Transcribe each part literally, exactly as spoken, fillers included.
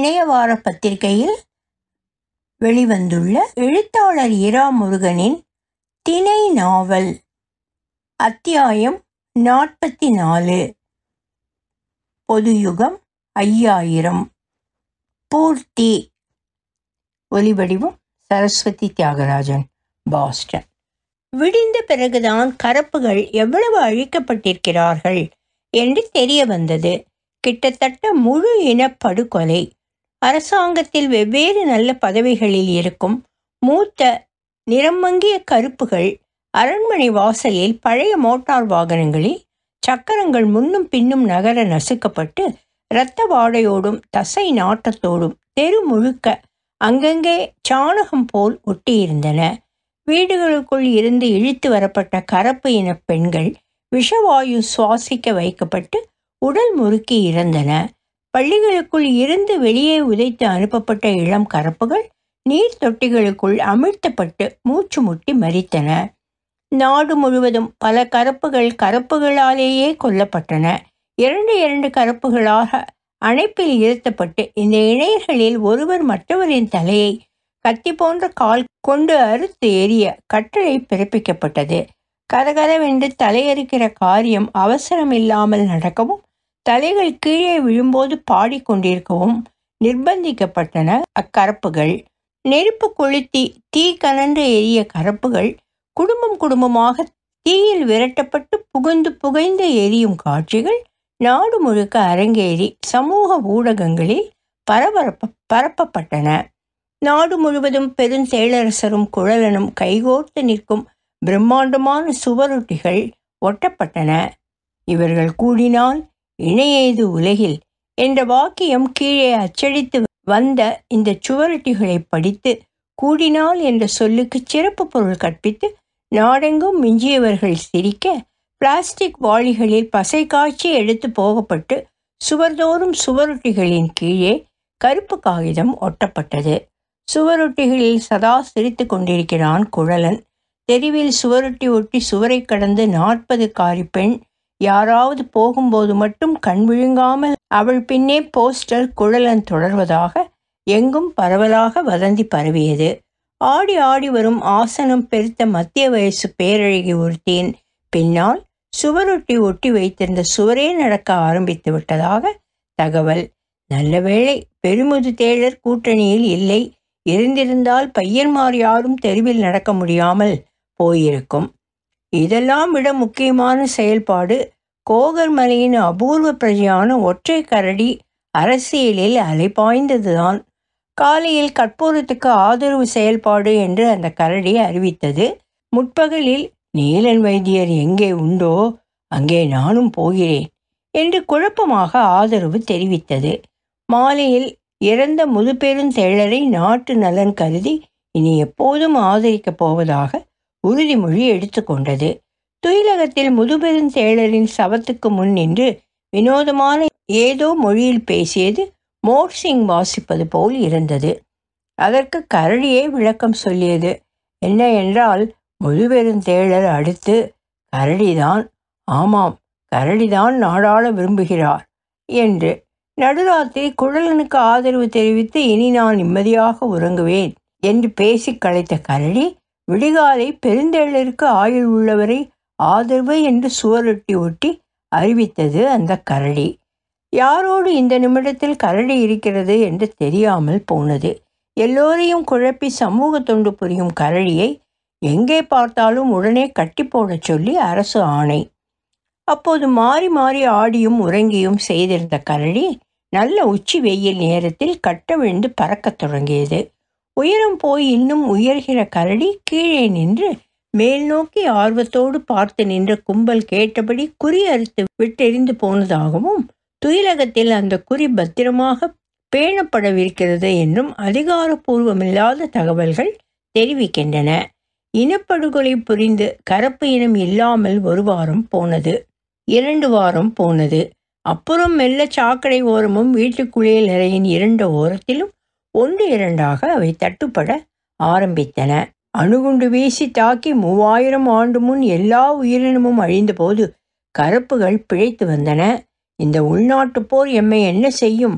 இணைய வார பத்திரிகையில் வெளிவந்துள்ள எழுத்தாளர் இரா முருகனின் திணை நாவல். அத்தியாயம் நாற்பத்தி நாலு. பொதுயுகம் ஐயாயிரம். பூர்த்தி. ஒலிவடிவம் சரஸ்வதி தியாகராஜன், பாஸ்டன். விடிந்த பிறகுதான் கரப்புகள் எவ்வளவு அழிக்கப்பட்டிருக்கிறார்கள் என்று தெரிய வந்தது. கிட்டத்தட்ட முழு இன படுகொலை. அரசாங்கத்தில் வெவ்வேறு நல்ல பதவிகளில் இருக்கும் மூத்த நிறமங்கிய கருப்புகள் அரண்மனை வாசலில் பழைய மோட்டார் வாகனங்களில் சக்கரங்கள் முன்னும் பின்னும் நகர நசுக்கப்பட்டு இரத்த வாடையோடும் தசை நாட்டத்தோடும் தெரு முழுக்க அங்கங்கே சாணகம் போல் ஒட்டியிருந்தன. வீடுகளுக்குள் இருந்து இழுத்து வரப்பட்ட கரப்பு இன பெண்கள் விஷவாயு சுவாசிக்க வைக்கப்பட்டு உடல் முறுக்கி இறந்தன. பள்ளிகளுக்குள் இருந்து வெளியே உதைத்து அனுப்பப்பட்ட இளம் கரப்புகள் நீர் தொட்டிகளுக்குள் அமிழ்த்தப்பட்டு மூச்சு முட்டி மரித்தன. நாடு முழுவதும் பல கரப்புகள் கரப்புகளாலேயே கொல்லப்பட்டன. இரண்டு இரண்டு கரப்புகளாக அணைப்பில் இருத்தப்பட்டு இந்த இணையர்களில் ஒருவர் மற்றவரின் தலையை கத்தி போன்ற கால் கொண்டு அறுத்து எறிய கட்டளை பிறப்பிக்கப்பட்டது. கரகரவென்று தலையறுக்கிற காரியம் அவசரமில்லாமல் நடக்கவும் தலைகள் கீழே விழும்போது பாடிக்கொண்டிருக்கவும் நிர்பந்திக்கப்பட்டன அக்கரப்புகள். நெருப்பு கொளுத்தி தீ கனன்று எரிய கரப்புகள் குடும்பம் குடும்பமாக தீயில் விரட்டப்பட்டு புகுந்து புகைந்து எரியும் காட்சிகள் நாடு முழுக்க அரங்கேறி சமூக ஊடகங்களில் பரபரப்ப பரப்பப்பட்டன. நாடு முழுவதும் பெருந்தேளரசரும் குழலனும் கைகோர்த்து நிற்கும் பிரம்மாண்டமான சுவரொட்டிகள் ஒட்டப்பட்டன. இவர்கள் கூடினால் இணையேது உலகில் என்ற வாக்கியம் கீழே அச்சடித்து வந்த இந்த சுவரொட்டிகளை படித்து கூடினால் என்ற சொல்லுக்கு சிறப்பு பொருள் கற்பித்து நாடெங்கும் மிஞ்சியவர்கள் சிரிக்க பிளாஸ்டிக் வாளிகளில் பசை காய்ச்சி எடுத்து போகப்பட்டு சுவர்தோறும் சுவரொட்டிகளின் கீழே கருப்பு காகிதம் ஒட்டப்பட்டது. சுவரொட்டிகளில் சதா சிரித்து கொண்டிருக்கிறான் குழலன். தெருவில் சுவரொட்டி ஒட்டி சுவரை கடந்து நாற்பது காரி பெண் யாராவது போகும்போது மட்டும் கண் விழுங்காமல் அவள் பின்னே போஸ்டர் குழலன் தொடர்வதாக எங்கும் பரவலாக வதந்தி பரவியது. ஆடி ஆடி வரும் ஆசனம் பெருத்த மத்திய வயசு பேரழகி ஒருத்தியின் பின்னால் சுவரொட்டி ஒட்டி வைத்திருந்த சுவரே நடக்க ஆரம்பித்து விட்டதாக தகவல். நல்லவேளை பெருமுது தேளர் கூட்டணியில் இல்லை. இருந்திருந்தால் பையன்மார் யாரும் தெருவில் நடக்க முடியாமல் போயிருக்கும். இதெல்லாம் விட முக்கியமான செயல்பாடு கோகர்மலையின் அபூர்வ பிரஜையான ஒற்றை கரடி அரசியலில் அலைபாய்ந்ததுதான். காலையில் கற்பூரத்துக்கு ஆதரவு செயல்பாடு என்று அந்த கரடி அறிவித்தது. முற்பகலில் நீலன் வைத்தியர் எங்கே உண்டோ அங்கே நானும் போகிறேன் என்று குழப்பமாக ஆதரவு தெரிவித்தது. மாலையில் இறந்த முதுபெருந்தேளரை நாட்டு நலன் கருதி இனி எப்போதும் ஆதரிக்கப் போவதாக உறுதிமொழி எடுத்துக்கொண்டது. துயிலகத்தில் முதுபெருந்தேளரின் சவத்துக்கு முன் நின்று வினோதமான ஏதோ மொழியில் பேசியது மோர்சிங் வாசிப்பது போல் இருந்தது. அதற்கு கரடியே விளக்கம் சொல்லியது. என்ன என்றால் முதுபெருந்தேளர் அடுத்து கரடிதான், ஆமாம் கரடிதான் நாடாள விரும்புகிறார் என்று. நடுராத்திரி குழலனுக்கு ஆதரவு தெரிவித்து இனி நான் நிம்மதியாக உறங்குவேன் என்று பேசி களைத்த கரடி விடிகாலை பெருந்தேளருக்கு ஆயுள் உள்ளவரை ஆதரவு என்று சுவரொட்டி ஒட்டி அறிவித்தது அந்த கரடி. யாரோடு இந்த நிமிடத்தில் கரடி இருக்கிறது என்று தெரியாமல் போனது. எல்லோரையும் குழப்பி சமூக தொண்டு புரியும் கரடியை எங்கே பார்த்தாலும் உடனே கட்டி போடச் சொல்லி அரசு ஆணை. அப்போது மாறி மாறி ஆடியும் உறங்கியும் செய்திருந்த கரடி நல்ல உச்சி வெயில் நேரத்தில் கட்ட விழுந்து பறக்கத் தொடங்கியது. உயரம் போய் இன்னும் உயர்கிற கரடி கீழே நின்று மேல் நோக்கி ஆர்வத்தோடு பார்த்து நின்ற கும்பல் கேட்டபடி குறி அறுத்து விட்டெறிந்து போனதாகவும் துயிலகத்தில் அந்த குறி பத்திரமாக பேணப்படவிருக்கிறது என்றும் அதிகாரப்பூர்வமில்லாத தகவல்கள் தெரிவிக்கின்றன. இனப்படுகொலை புரிந்து கரப்பு இனம் இல்லாமல் ஒரு வாரம் போனது, இரண்டு வாரம் போனது. அப்புறம் மெல்ல சாக்கடை ஓரமும் வீட்டுக்குளியல் அறையின் இரண்டு ஓரத்திலும் ஒன்று இரண்டாக அவை தட்டுப்பட ஆரம்பித்தன. அணுகுண்டு வீசி தாக்கி மூவாயிரம் ஆண்டு முன் எல்லா உயிரினமும் அழிந்தபோது கருப்புகள் பிழைத்து வந்தன. இந்த உள்நாட்டு போர் எம்மை என்ன செய்யும்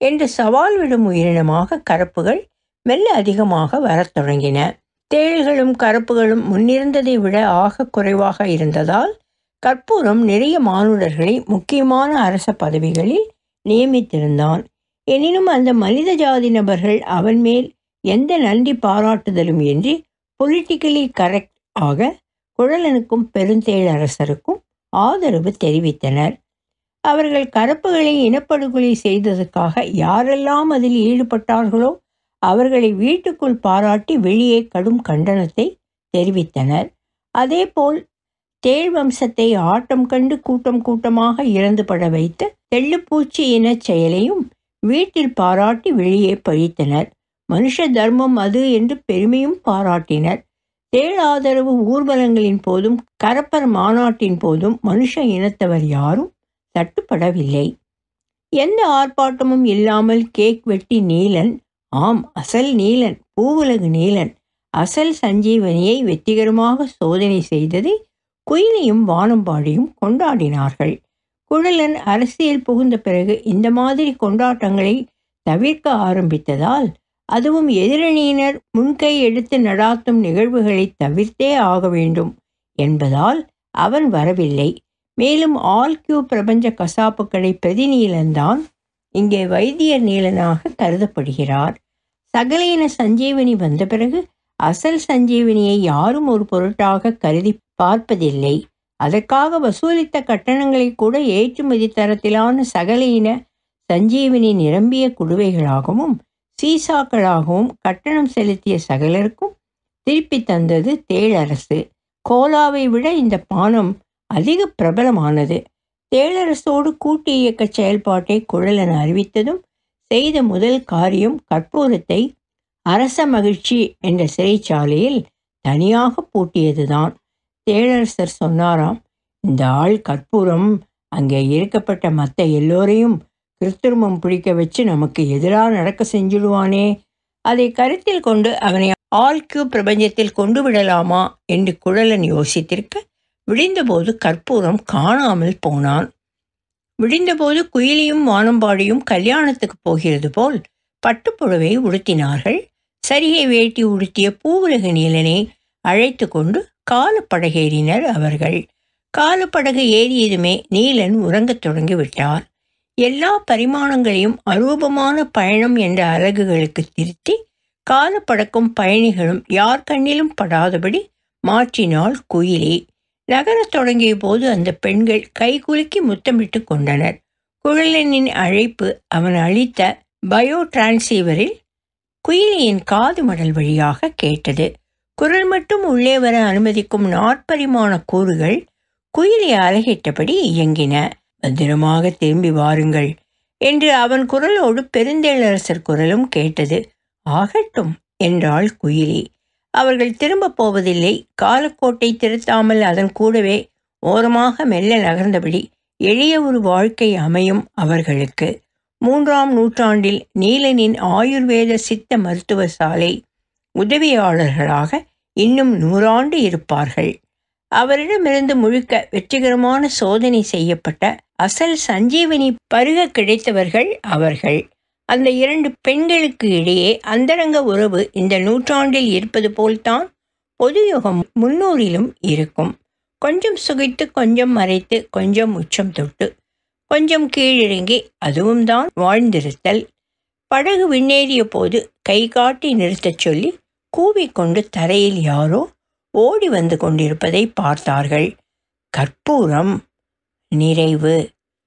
என்று சவால் விடும் உயிரினமாக கரப்புகள் மெல்ல அதிகமாக வரத் தொடங்கின. தேள்களும் கரப்புகளும் முன்னிருந்ததை விட ஆக குறைவாக இருந்ததால் கற்பூரம் நிறைய மானுடர்களை முக்கியமான அரச பதவிகளில் நியமித்திருந்தான். எனினும் அந்த மனித ஜாதி நபர்கள் அவன் மேல் எந்த நன்றி பாராட்டுதலும் இன்றி பொலிட்டிக்கலி கரெக்ட் ஆக குழலனுக்கும் பெருந்தேளரசருக்கும் ஆதரவு தெரிவித்தனர். அவர்கள் கரப்புகளை இனப்படுகொலை செய்ததற்காக யாரெல்லாம் அதில் ஈடுபட்டார்களோ அவர்களை வீட்டுக்குள் பாராட்டி வெளியே கடும் கண்டனத்தை தெரிவித்தனர். அதேபோல் தேள் வம்சத்தை ஆட்டம் கண்டு கூட்டம் கூட்டமாக இறந்துபட வைத்த தெள்ளுப்பூச்சி இனச் செயலையும் வீட்டில் பாராட்டி வெளியே பழித்தனர். மனுஷ தர்மம் அது என்று பெருமையும் பாராட்டினர். தேள் ஆதரவு ஊர்வலங்களின் போதும் கரப்பர் மாநாட்டின் போதும் மனுஷ இனத்தவர் யாரும் தட்டுப்படவில்லை. எந்த ஆர்ப்பாட்டமும் இல்லாமல் கேக் வெட்டி நீலன், ஆம் அசல் நீலன், பூவுலகு நீலன், அசல் சஞ்சீவனியை வெற்றிகரமாக சோதனை செய்ததை குயிலியும் வானம்பாடியும் கொண்டாடினார்கள். குழலன் அரசியல் புகுந்த பிறகு இந்த மாதிரி கொண்டாட்டங்களை தவிர்க்க ஆரம்பித்ததால், அதுவும் எதிரணியினர் முன்கை எடுத்து நடாத்தும் நிகழ்வுகளை தவிர்த்தே ஆக வேண்டும் என்பதால் அவன் வரவில்லை. மேலும் ஆல் கியூ பிரபஞ்ச கசாப்பு கடை பிரதி நீலன்தான் இங்கே வைத்தியர் நீலனாக கருதப்படுகிறார். சகலையின சஞ்சீவனி வந்த பிறகு அசல் சஞ்சீவனியை யாரும் ஒரு பொருட்டாக கருதி பார்ப்பதில்லை. அதற்காக வசூலித்த கட்டணங்களை கூட ஏற்றுமதி தரத்திலான சகலையின சஞ்சீவனி நிரம்பிய குடுவைகளாகவும் சீசாக்களாகவும் கட்டணம் செலுத்திய சகலருக்கும் திருப்பி தந்தது தேளரசு. கோலாவை விட இந்த பானம் அதிக பிரபலமானது. தேளரசோடு கூட்டு இயக்க செயல்பாட்டை குழலன் அறிவித்ததும் செய்த முதல் காரியம் கற்பூரத்தை அரச மகிழ்ச்சி என்ற சிறைச்சாலையில் தனியாக பூட்டியதுதான். தேளரசர் சொன்னாராம், இந்த ஆள் கற்பூரம் அங்கே இருக்கப்பட்ட மற்ற எல்லோரையும் கிருத்திருமம் பிடிக்க வச்சு நமக்கு எதிராக நடக்க செஞ்சுடுவானே, அதை கருத்தில் கொண்டு அவனை ஆல் கியூ பிரபஞ்சத்தில் கொண்டு விடலாமா என்று குழலன் யோசித்திருக்க, விடிந்தபோது கற்பூரம் காணாமல் போனான். விடிந்தபோது குயிலியும் வானம்பாடியும் கல்யாணத்துக்கு போகிறது போல் பட்டுப்புடவை உடுத்தினார்கள். சரிகை வேட்டி உடுத்திய பூவுலக நீலனை அழைத்து கொண்டு காலப்படகேறினர் அவர்கள். காலப்படகு ஏறியதுமே நீலன் உறங்கத் தொடங்கி விட்டார். எல்லா பரிமாணங்களையும் அரூபமான பயணம் என்ற அலகுகளுக்கு திருத்தி காலப்படக்கும் பயணிகளும் யார் கண்ணிலும் படாதபடி மாற்றினாள் குயிலி. நகரத் தொடங்கிய போது அந்த பெண்கள் கைகுலுக்கி முத்தமிட்டு கொண்டனர். குழலனின் அழைப்பு அவன் அளித்த பயோ டிரான்சீவரில் குயிலியின் காது மடல் வழியாக கேட்டது. குரல் மட்டும் உள்ளே வர அனுமதிக்கும் நாற்பரிமாண கூறுகள் குயிலை அலகிட்டபடி இயங்கின. பத்திரமாக திரும்பி வாருங்கள் என்று அவன் குரலோடு பெருந்தேளரசர் குரலும் கேட்டது. ஆகட்டும் என்றாள் குயிலி. அவர்கள் திரும்ப போவதில்லை. காலக்கோட்டை திருத்தாமல் அதன் கூடவே ஓரமாக மெல்ல நகர்ந்தபடி எளிய ஒரு வாழ்க்கை அமையும் அவர்களுக்கு. மூன்றாம் நூற்றாண்டில் நீலனின் ஆயுர்வேத சித்த மருத்துவ சாலை உதவியாளர்களாக இன்னும் நூறாண்டு இருப்பார்கள். அவரிடமிருந்து முழுக்க வெற்றிகரமான சோதனை செய்யப்பட்ட அசல் சஞ்சீவனி பருக கிடைத்தவர்கள் அவர்கள். அந்த இரண்டு பெண்களுக்கு இடையே அந்தரங்க உறவு இந்த நூற்றாண்டில் இருப்பது போல்தான் பொது யுகம் முன்னூறிலும் இருக்கும். கொஞ்சம் சுகித்து, கொஞ்சம் மறைத்து, கொஞ்சம் உச்சம் தொட்டு, கொஞ்சம் கீழிறங்கி, அதுவும் தான் வாழ்ந்திருத்தல். படகு விண்ணேறிய போது கை காட்டி நிறுத்தச் சொல்லி கூவிக்கொண்டு தரையில் யாரோ ஓடி வந்து கொண்டிருப்பதை பார்த்தார்கள். கற்பூரம். நிறைவு.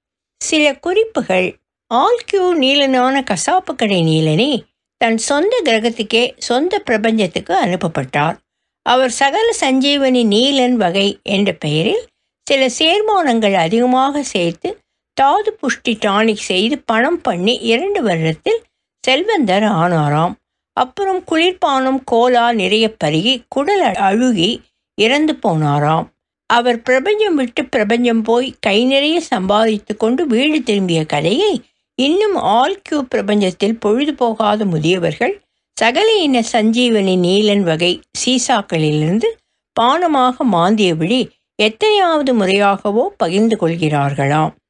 சில குறிப்புகள். ஆல் கியூ நீலனான கசாப்பு கடை நீலனே தன் சொந்த கிரகத்துக்கே சொந்த பிரபஞ்சத்துக்கு அனுப்பப்பட்டார். அவர் சகல சஞ்சீவனி நீலன் வகை என்ற பெயரில் சில சேர்மானங்கள் அதிகமாக சேர்த்து தாது புஷ்டி டானிக் செய்து பணம் பண்ணி இரண்டு வருடத்தில் செல்வந்தர் ஆனாராம். அப்புறம் குளிர்பானம் கோலா நிறைய பருகி குடல் அழுகி இறந்து போனாராம். அவர் பிரபஞ்சம் விட்டு பிரபஞ்சம் போய் கை நிறைய சம்பாதித்து கொண்டு வீடு திரும்பிய கதையை இன்னும் ஆல் கியூ பிரபஞ்சத்தில் பொழுது போகாத முதியவர்கள் சகல இன சஞ்சீவனி நீலன் வகை சீசாக்களிலிருந்து பானமாக மாந்தியபடி எத்தனையாவது முறையாகவோ பகிர்ந்து கொள்கிறார்களாம்.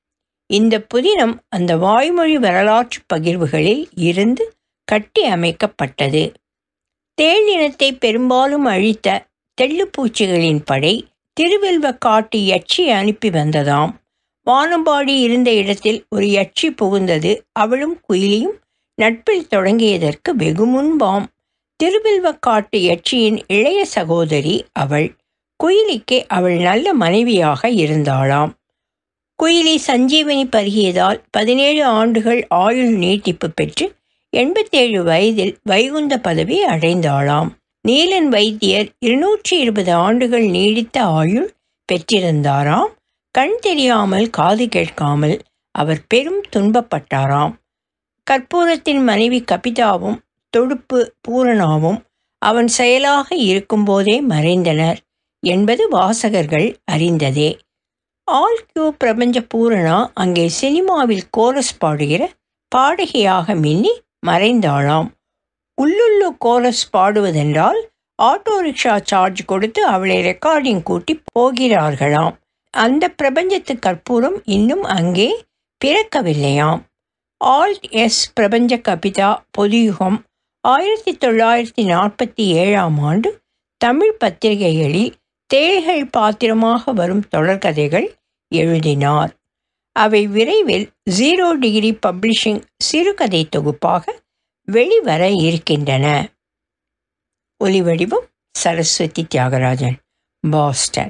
இந்த புதினம் அந்த வாய்மொழி வரலாற்று பகிர்வுகளில் இருந்து கட்டி அமைக்கப்பட்டது. தேள் இனத்தை பெரும்பாலும் அழித்த தெள்ளுப்பூச்சிகளின் படை திருவெல்வக்காட்டு யட்சி அனுப்பி வந்ததாம். வானம்பாடி இருந்த இடத்தில் ஒரு யட்சி புகுந்தது அவளும் குயிலியும் நட்பில் தொடங்கியதற்கு வெகு முன்பாம். திருவெல்வக்காட்டு யட்சியின் இளைய சகோதரி அவள். குயிலிக்கு அவள் நல்ல மனைவியாக இருந்தாளாம். குயிலி சஞ்சீவனி பருகியதால் பதினேழு ஆண்டுகள் ஆயுள் நீட்டிப்பு பெற்று எண்பத்தேழு வயதில் வைகுந்த பதவி அடைந்தாளாம். நீலன் வைத்தியர் இருநூற்றி இருபது ஆண்டுகள் நீடித்த ஆயுள் பெற்றிருந்தாராம். கண் தெரியாமல் காது கேட்காமல் அவர் பெரும் துன்பப்பட்டாராம். கற்பூரத்தின் மனைவி கபிதாவும் தொடுப்பு பூரணாவும் அவன் செயலாக இருக்கும்போதே மறைந்தனர் என்பது வாசகர்கள் அறிந்ததே. ஆல் கியூ பிரபஞ்ச பூரணா அங்கே சினிமாவில் கோரஸ் பாடுகிற பாடகியாக மின்னி மறைந்தாளாம். உள்ளுள்ளு கோரஸ் பாடுவதென்றால் ஆட்டோ ரிக்ஷா சார்ஜ் கொடுத்து அவளை ரெக்கார்டிங் கூட்டி போகிறார்களாம். அந்த பிரபஞ்சத்து கற்பூரம் இன்னும் அங்கே பிறக்கவில்லையாம். ஆல்ட் எஸ் பிரபஞ்ச கபிதா பொதுயுகம் ஆயிரத்தி தொள்ளாயிரத்தி நாற்பத்தி ஏழாம் ஆண்டு தமிழ் பத்திரிகைகளில் தேள்கள் பாத்திரமாக வரும் தொடர்கதைகள் எழுதினார். அவை விரைவில் ஜீரோ டிகிரி பப்ளிஷிங் சிறுகதை தொகுப்பாக வெளிவர இருக்கின்றன. ஒலிவடிவம் சரஸ்வதி தியாகராஜன், பாஸ்டன்.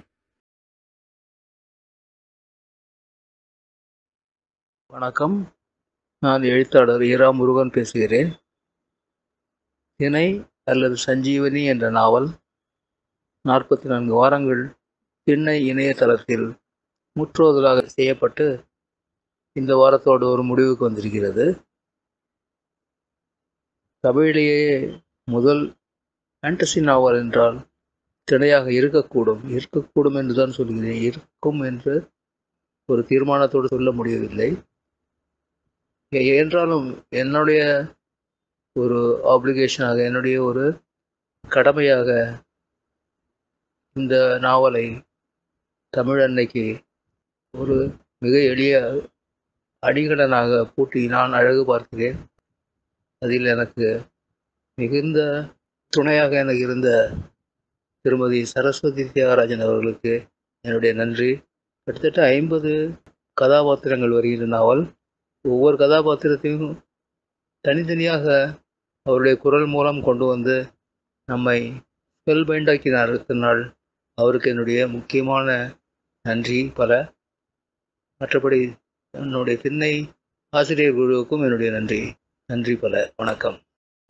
வணக்கம், நான் எழுத்தாளர் இரா முருகன் பேசுகிறேன். தினை அல்லது சஞ்சீவனி என்ற நாவல் நாற்பத்தி நான்கு வாரங்கள் திண்ணை இணையதளத்தில் முற்றோதலாக செய்யப்பட்டு இந்த வாரத்தோடு ஒரு முடிவுக்கு வந்திருக்கிறது. தமிழிலேயே முதல் ஃபேண்டசி நாவல் என்றால் திணையாக இருக்கக்கூடும் இருக்கக்கூடும் என்று தான் சொல்கிறேன். இருக்கும் என்று ஒரு தீர்மானத்தோடு சொல்ல முடியவில்லை. என்றாலும் என்னுடைய ஒரு ஆப்ளிகேஷனாக, என்னுடைய ஒரு கடமையாக இந்த நாவலை தமிழ் அன்னைக்கு ஒரு மிக எளிய அடிகடனாக பூட்டி நான் அழகு பார்க்கிறேன். அதில் எனக்கு மிகுந்த துணையாக எனக்கு இருந்த திருமதி சரஸ்வதி தியாகராஜன் அவர்களுக்கு என்னுடைய நன்றி. கிட்டத்தட்ட ஐம்பது கதாபாத்திரங்கள் வருகின்ற நாவல். ஒவ்வொரு கதாபாத்திரத்தையும் தனித்தனியாக அவருடைய குரல் மூலம் கொண்டு வந்து நம்மை ஸ்பெல்பைண்டாக்கினார். நாள் அவருக்கு என்னுடைய முக்கியமான நன்றி பல. மற்றபடி என்னுடைய திண்ணை ஆசிரியர் குழுவுக்கும் என்னுடைய நன்றி நன்றி பல. வணக்கம்.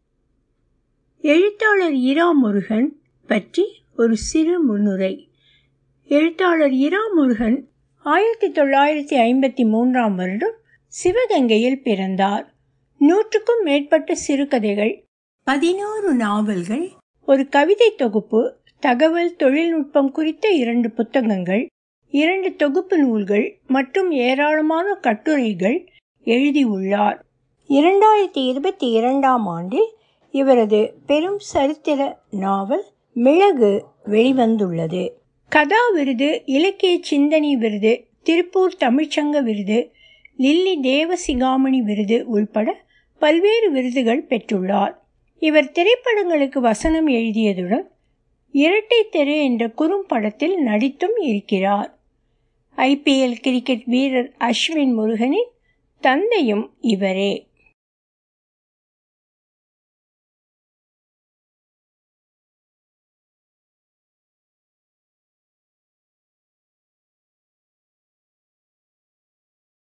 எழுத்தாளர் இரா முருகன் பற்றி ஒரு சிறு முன்னுரை. எழுத்தாளர் இரா முருகன் ஆயிரத்தி தொள்ளாயிரத்தி ஐம்பத்தி மூன்றாம் வருடம் சிவகங்கையில் பிறந்தார். நூற்றுக்கும் மேற்பட்ட சிறுகதைகள், பதினோரு நாவல்கள், ஒரு கவிதை தொகுப்பு, தகவல் தொழில்நுட்பம் குறித்த இரண்டு புத்தகங்கள், இரண்டு தொகுப்பு நூல்கள் மற்றும் ஏராளமான கட்டுரைகள் எழுதியுள்ளார். இரண்டாயிரத்தி இருபத்தி இரண்டாம் ஆண்டில் இவரது பெரும் சரித்திர நாவல் மிளகு வெளிவந்துள்ளது. கதா விருது, இலக்கிய சிந்தனை விருது, திருப்பூர் தமிழ்ச்சங்க விருது, லில்லி தேவசிகாமணி விருது உள்பட பல்வேறு விருதுகள் பெற்றுள்ளார். இவர் திரைப்படங்களுக்கு வசனம் எழுதியதுடன் இரட்டை தெரு என்ற குறும்படத்தில் நடித்தும் இருக்கிறார். ஐபிஎல் கிரிக்கெட் வீரர் அஸ்வின் முருகனின் தந்தையும் இவரே.